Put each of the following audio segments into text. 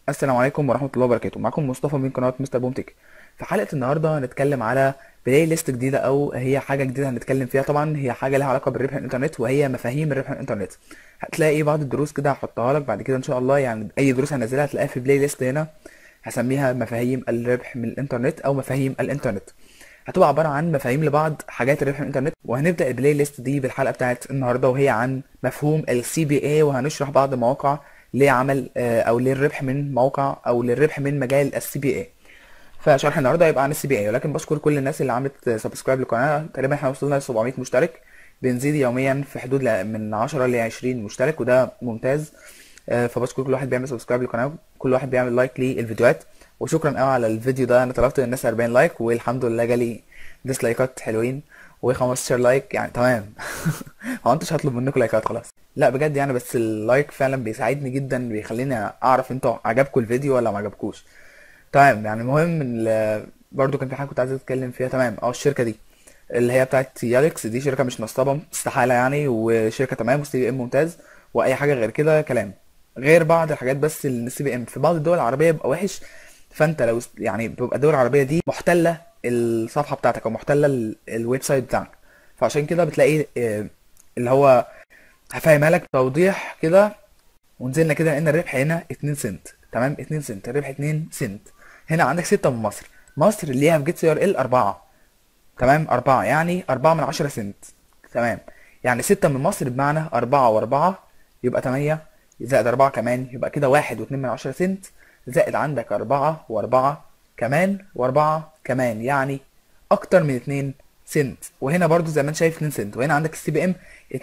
السلام عليكم ورحمة الله وبركاته. معكم مصطفى من قناة مستر بومتك. في حلقة النهاردة هنتكلم على بلاي ليست جديدة أو هي حاجة جديدة هنتكلم فيها. طبعا هي حاجة لها علاقة بالربح من الإنترنت وهي مفاهيم الربح من الإنترنت. هتلاقي بعض الدروس كده هحطها لك بعد كده إن شاء الله، يعني أي دروس هنزلها هتلاقيها في بلاي ليست هنا. هسميها مفاهيم الربح من الإنترنت أو مفاهيم الإنترنت. هتبقى عبارة عن مفاهيم لبعض حاجات الربح من الإنترنت، وهنبدأ البلاي ليست دي بالحلقة بتاعت النهاردة وهي عن مفهوم السي بي اي، وهنشرح بعض المواقع لعمل او للربح من موقع او للربح من مجال السي بي اي. فشرح النهارده هيبقى عن السي بي اي، ولكن بشكر كل الناس اللي عملت سبسكرايب للقناه. تقريبا احنا وصلنا ل 700 مشترك، بنزيد يوميا في حدود من 10 ل 20 مشترك وده ممتاز. فبشكر كل واحد بيعمل سبسكرايب للقناه، كل واحد بيعمل لايك للفيديوهات. وشكرا قوي على الفيديو ده، انا طلبت للناس 40 لايك والحمد لله جالي ديسلايكات حلوين و15 لايك، يعني تمام. هو انتش هطلب منكم لايكات خلاص؟ لا بجد يعني، بس اللايك فعلا بيساعدني جدا، بيخليني اعرف انتوا عجبكم الفيديو ولا ما عجبكوش. تمام، يعني المهم برضو كان في حاجه كنت عايز اتكلم فيها. تمام، الشركه دي اللي هي بتاعت ياليكس دي شركه مش نصابه استحاله يعني، وشركه تمام، والسي بي ام ممتاز، واي حاجه غير كده كلام. غير بعض الحاجات بس اللي السي بي ام في بعض الدول العربيه بيبقى وحش. فانت لو يعني بيبقى الدول العربيه دي محتله الصفحه بتاعتك او محتله الويب سايت بتاعك، فعشان كده بتلاقي اللي هو هفهمها لك توضيح كده. ونزلنا كده لقينا الربح هنا 2 سنت. تمام، 2 سنت الربح 2 سنت. هنا عندك 6 من مصر. مصر ليها في جيت سي ار ال 4. تمام، 4 يعني 4 من 10 سنت. تمام، يعني 6 من مصر بمعنى 4 و4 يبقى 8، زائد 4 كمان يبقى كده 1 و2 من 10 سنت، زائد عندك 4 و4 كمان و4 كمان، يعني اكتر من 2 سنت. وهنا برضو زي ما انت شايف 2 سنت، وهنا عندك السي بي ام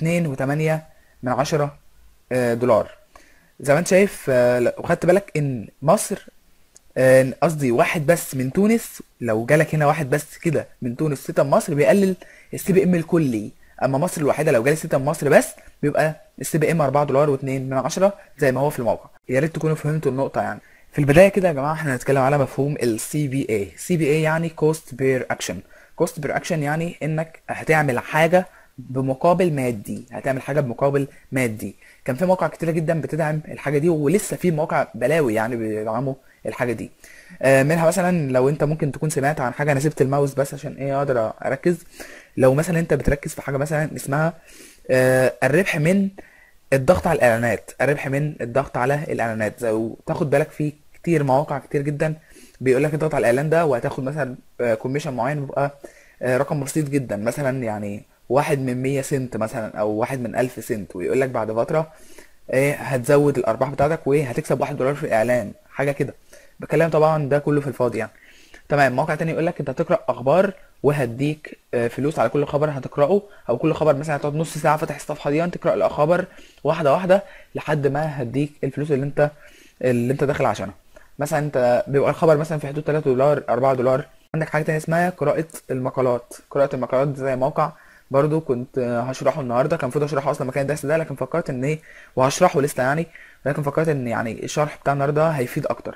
2.8 من 10 دولار. زي ما انت شايف. وخدت بالك ان مصر، قصدي واحد بس من تونس، لو جالك هنا واحد بس كده من تونس 6 من مصر بيقلل السي بي ام الكلي. اما مصر الوحيده لو جالي 6 من مصر بس بيبقى السي بي ام 4 دولار و2 من 10 زي ما هو في الموقع. يا ريت تكونوا فهمتوا النقطه يعني. في البدايه كده يا جماعه احنا هنتكلم على مفهوم السي بي اي. سي بي اي يعني كوست بير اكشن. كوست بير اكشن يعني انك هتعمل حاجه بمقابل مادي، هتعمل حاجه بمقابل مادي. كان في مواقع كتيره جدا بتدعم الحاجه دي، ولسه في مواقع بلاوي يعني بيدعموا الحاجه دي. منها مثلا لو انت ممكن تكون سمعت عن حاجه، انا سبت الماوس بس عشان ايه اقدر اركز. لو مثلا انت بتركز في حاجه مثلا اسمها الربح من الضغط على الاعلانات، الربح من الضغط على الاعلانات، زي تاخد بالك في كتير مواقع كتير جدا بيقول لك اضغط على الاعلان ده وهتاخد مثلا كوميشن معين، بيبقى رقم بسيط جدا، مثلا يعني 1 من 100 سنت مثلا او 1 من 1000 سنت، ويقول لك بعد فتره ايه هتزود الارباح بتاعتك وهتكسب 1 دولار في الاعلان، حاجه كده. بكلم طبعا ده كله في الفاضي يعني. تمام، موقع تاني يقول لك انت هتقرا اخبار وهديك فلوس على كل خبر هتقراه، او كل خبر مثلا هتقعد نص ساعه فاتح الصفحه دي تقرا الخبر واحده واحده لحد ما هديك الفلوس اللي انت داخل عشانها. مثلا انت بيبقى الخبر مثلا في حدود 3 دولار 4 دولار. عندك حاجه تانية اسمها قراءه المقالات. قراءه المقالات دي زي موقع برضو كنت هشرحه النهارده، كان المفروض اشرحه اصلا مكان الدرس ده، لكن فكرت ان ايه، وهشرحه لسه يعني، لكن فكرت ان يعني الشرح بتاع النهارده هيفيد اكتر.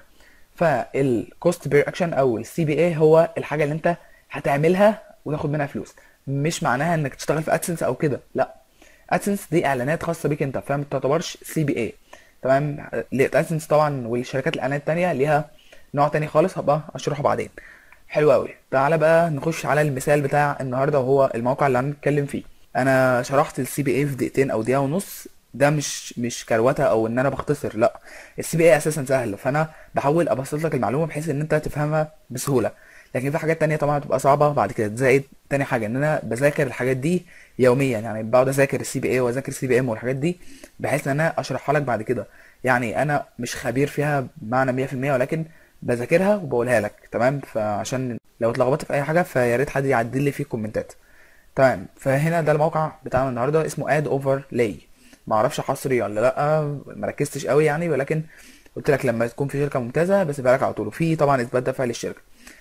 فالكوست بير اكشن او السي بي اي هو الحاجه اللي انت هتعملها وتاخد منها فلوس. مش معناها انك تشتغل في ادسنس او كده، لا. ادسنس دي اعلانات خاصه بيك انت، فما تعتبرش سي بي اي. تمام، ادسنس طبعا والشركات الاعلانات التانيه ليها نوع تاني خالص، هبقى اشرحه بعدين. حلو قوي، تعالى بقى نخش على المثال بتاع النهارده وهو الموقع اللي هنتكلم فيه. انا شرحت السي بي اي في دقيقتين او دقيقه ونص، ده مش كروته او ان انا بختصر، لا. السي بي اي اساسا سهل، فانا بحاول ابسط لك المعلومه بحيث ان انت تفهمها بسهوله. لكن في حاجات تانية طبعا هتبقى صعبه بعد كده. زائد تاني حاجه ان انا بذاكر الحاجات دي يوميا، يعني بقعد اذاكر السي بي اي واذاكر السي بي ام والحاجات دي بحيث ان انا اشرحها لك بعد كده. يعني انا مش خبير فيها بمعنى 100%، ولكن بذاكرها وبقولها لك. تمام، فعشان لو اتلخبطت في اي حاجه فيا ريت حد يعدل لي في الكومنتات. تمام، فهنا ده الموقع بتاعنا النهارده اسمه اد اوفر لاي. ما اعرفش حصري ولا لا، ما ركزتش قوي يعني، ولكن قلت لك لما تكون في شركه ممتازه بسيبها لك على طول. وفي طبعا اثبات دفع للشركه.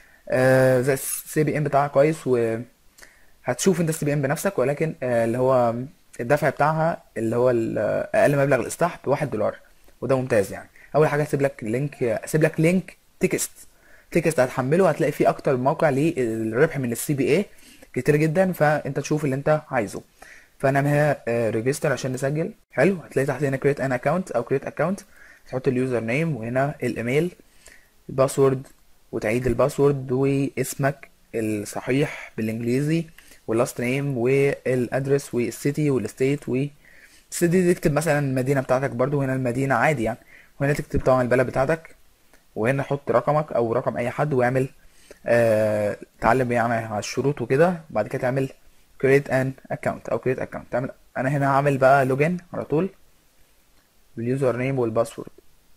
زي السي بي ام بتاعها كويس، وهتشوف انت السي بي ام بنفسك، ولكن اللي هو الدفع بتاعها اللي هو اقل مبلغ الاصلاح ب1 دولار، وده ممتاز يعني. اول حاجه هسيب لك لينك تكست هتحمله، هتلاقي فيه اكتر موقع للربح من السي بي اي كتير جدا، فانت تشوف اللي انت عايزه. فانا هنا ريجستر عشان نسجل. حلو، هتلاقي تحت هنا كريت ان اكونت او كريت اكونت. تحط اليوزر نيم وهنا الايميل، الباسورد، وتعيد الباسورد واسمك الصحيح بالانجليزي، واللاست نيم والادرس والسيتي والستيت. والسيتي دي تكتب مثلا المدينه بتاعتك برضو، وهنا المدينه عادي يعني. وهنا تكتب طبعا البلد بتاعتك، وهنا حط رقمك او رقم اي حد، واعمل تعلم يعني على الشروط وكده. بعد كده تعمل create an account او create account. تعمل، انا هنا هعمل بقى لوجين على طول باليوزر نيم والباسورد.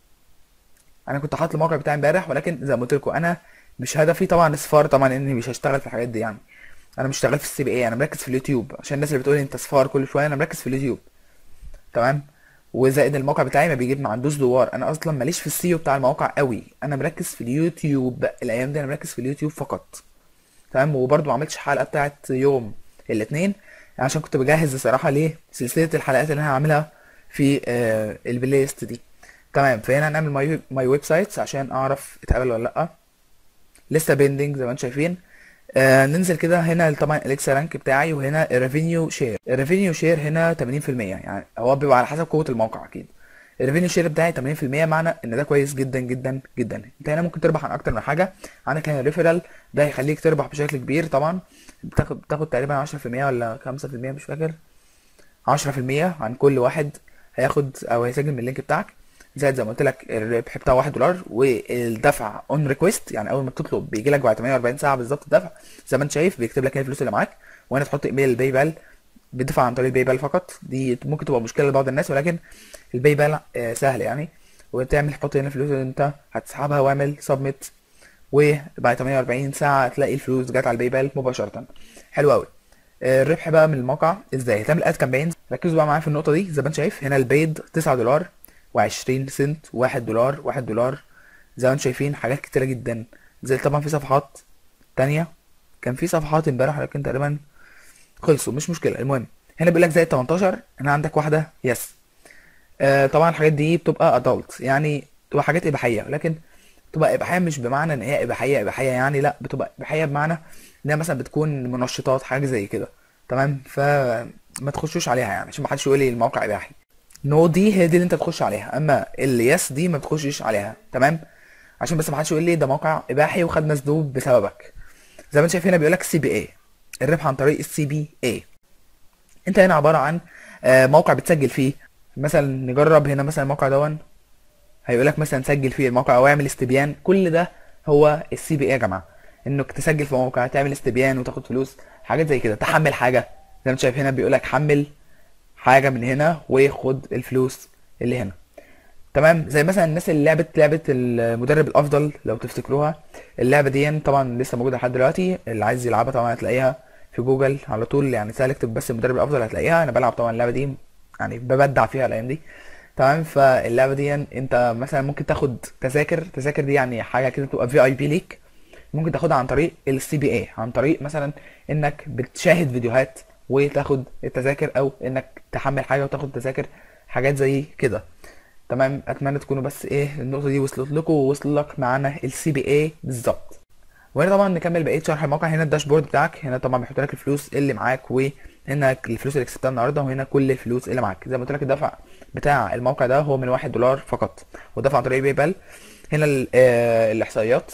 انا كنت حاطط الموقع بتاعي امبارح، ولكن زي ما قلت لكم انا مش هدفي طبعا اصفار، طبعا اني مش هشتغل في الحاجات دي يعني. انا مش شغال في السي بي اي، انا مركز في اليوتيوب. عشان الناس اللي بتقول انت صفار كل شويه، انا مركز في اليوتيوب. تمام. وزائد الموقع بتاعي ما بيجيب، ما عندوش دوار. انا اصلا ماليش في السيو بتاع الموقع قوي، انا مركز في اليوتيوب الايام دي، انا مركز في اليوتيوب فقط. تمام. وبرده ما عملتش حلقه بتاعت يوم الاثنين عشان كنت بجهز الصراحه لسلسله الحلقات اللي انا هعملها في البلاي ليست دي. تمام. فهنا هنعمل ماي ويب سايتس عشان اعرف اتقبل ولا لا. لسه بيندنج زي ما انتم شايفين. ننزل كده هنا طبعا اليكسا رانك بتاعي، وهنا الريفينيو شير. الريفينيو شير هنا 80%، يعني هو بيبقى على حسب قوه الموقع اكيد. الريفينيو شير بتاعي 80%، معنى ان ده كويس جدا جدا جدا. انت هنا ممكن تربح عن اكتر من حاجه. عندك هنا الريفرال، ده هيخليك تربح بشكل كبير طبعا. بتاخد تقريبا 10% ولا 5%، مش فاكر. 10% عن كل واحد هياخد او هيسجل من اللينك بتاعك. زائد زي ما قلت لك الربح بتاعه $1، والدفع اون ريكويست، يعني اول ما بتطلب بيجي لك بعد 48 ساعه بالظبط الدفع. زي ما انت شايف بيكتب لك هنا الفلوس اللي معاك، وهنا تحط ايميل الباي بال. بتدفع عن طريق الباي بال فقط. دي ممكن تبقى مشكله لبعض الناس، ولكن الباي بال سهل يعني. وتعمل تحط هنا الفلوس اللي انت هتسحبها، واعمل سبميت، وبعد 48 ساعه هتلاقي الفلوس جت على الباي بال مباشره. حلو قوي. الربح بقى من الموقع ازاي؟ هتعمل اد كامبينز. ركزوا بقى معايا في النقطه دي. زي ما انت شايف هنا البيد $9 و20 سنت، $1 $1. زي ما انتم شايفين حاجات كتيره جدا. زي طبعا في صفحات تانية، كان في صفحات امبارح لكن تقريبا خلصوا، مش مشكله. المهم هنا بيقول لك زائد 18، هنا عندك واحده يس. طبعا الحاجات دي بتبقى ادلت، يعني بتبقى حاجات اباحيه، لكن بتبقى اباحيه مش بمعنى ان هي اباحيه اباحيه يعني، لا بتبقى اباحيه بمعنى انها مثلا بتكون منشطات، حاجه زي كده. تمام. فما تخشوش عليها يعني، عشان ما حدش يقول لي الموقع اباحي. نو دي هي دي اللي انت تخش عليها، اما اليس دي ما تخشش عليها. تمام. عشان بس ما حدش يقول لي ده موقع اباحي وخد مسدود بسببك. زي ما انت شايف هنا بيقول لك سي بي اي، الربح عن طريق السي بي اي. انت هنا عباره عن موقع بتسجل فيه. مثلا نجرب هنا مثلا الموقع دون، هيقول لك مثلا سجل فيه الموقع او اعمل استبيان. كل ده هو السي بي اي يا جماعه، انك تسجل في موقع، تعمل استبيان وتاخد فلوس، حاجات زي كده. تحمل حاجه زي ما انت شايف هنا بيقول لك حمل حاجه من هنا وخد الفلوس اللي هنا. تمام. زي مثلا الناس اللي لعبت لعبه المدرب الافضل لو تفتكروها. اللعبه دي طبعا لسه موجوده لحد دلوقتي، اللي عايز يلعبها طبعا هتلاقيها في جوجل على طول، يعني سهل اكتب بس المدرب الافضل هتلاقيها. انا بلعب طبعا اللعبه دي، يعني ببدع فيها الايام دي. تمام. فاللعبه دي انت مثلا ممكن تاخد تذاكر دي يعني حاجه كده تبقى في اي بي ليك. ممكن تاخدها عن طريق السي بي اي، عن طريق مثلا انك بتشاهد فيديوهات وتاخد التذاكر، او انك تحمل حاجه وتاخد تذاكر، حاجات زي كده. تمام. اتمنى تكونوا بس النقطه دي وصلت لكم ووصل لك معانا السي بي اي بالظبط. وهنا طبعا نكمل بقيه شرح الموقع. هنا الداشبورد بتاعك، هنا طبعا بيحط لك الفلوس اللي معاك، وهنا الفلوس اللي كسبتها النهارده، وهنا كل الفلوس اللي معاك. زي ما قلت لك الدفع بتاع الموقع ده هو من $1 فقط، ودفع عن طريق باي بال. هنا الاحصائيات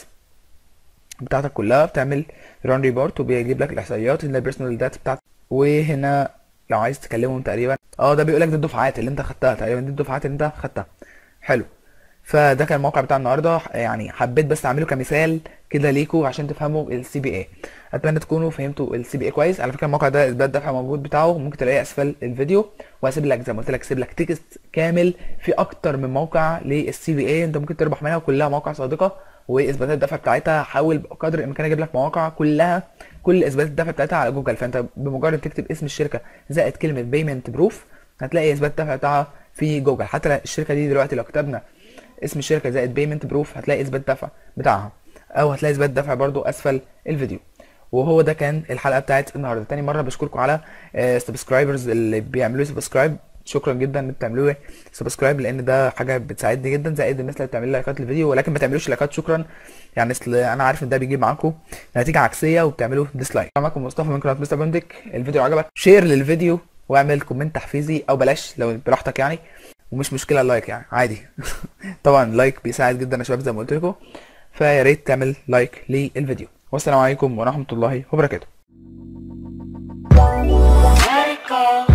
بتاعتك كلها، بتعمل ران ريبورت وبيجيب لك الاحصائيات. هنا البيرسونال داتا بتاعتك، وهنا لو عايز تكلمهم تقريبا ده بيقول لك دي الدفعات اللي انت خدتها تقريبا، دي الدفعات اللي انت خدتها. حلو. فده كان الموقع بتاع النهارده، يعني حبيت بس اعمله كمثال كده ليكوا عشان تفهموا السي بي اي. اتمنى تكونوا فهمتوا السي بي اي كويس. على فكره الموقع ده اثبات دفع موجود بتاعه، ممكن تلاقيه اسفل الفيديو. وهسيب لك زي ما قلت لك، سيب لك تكست كامل في اكتر من موقع للسي بي اي انت ممكن تربح منها، وكلها مواقع صادقه واثباتات الدفع بتاعتها. حاول بقدر الامكان اجيب لك مواقع كلها كل اثباتات الدفع بتاعتها على جوجل. فانت بمجرد تكتب اسم الشركه زائد كلمه بيمنت بروف هتلاقي اثبات الدفع بتاعها في جوجل. حتى الشركه دي دلوقتي لو كتبنا اسم الشركه زائد بيمنت بروف هتلاقي اثبات دفع بتاعها، او هتلاقي اثبات دفع برضو اسفل الفيديو. وهو ده كان الحلقه بتاعت النهارده. تاني مره بشكركم على سبسكرايبرز اللي بيعملوا لي سبسكرايب. شكرا جدا ان بتعملوا لي سبسكرايب، لان ده حاجه بتساعدني جدا. زائد الناس اللي بتعمل لايكات للفيديو ولكن ما تعملوش لايكات شكرا، يعني انا عارف ان ده بيجيب معاكم نتيجه عكسيه وبتعملوا ديسلايك. معاكم مصطفى من قناه مستر بومتك. الفيديو عجبك شير للفيديو واعمل كومنت تحفيزي، او بلاش لو براحتك يعني. ومش مشكله اللايك يعني عادي. طبعا اللايك بيساعد جدا يا شباب زي ما قلت لكم، فيا ريت تعمل لايك للفيديو. والسلام عليكم ورحمه الله وبركاته.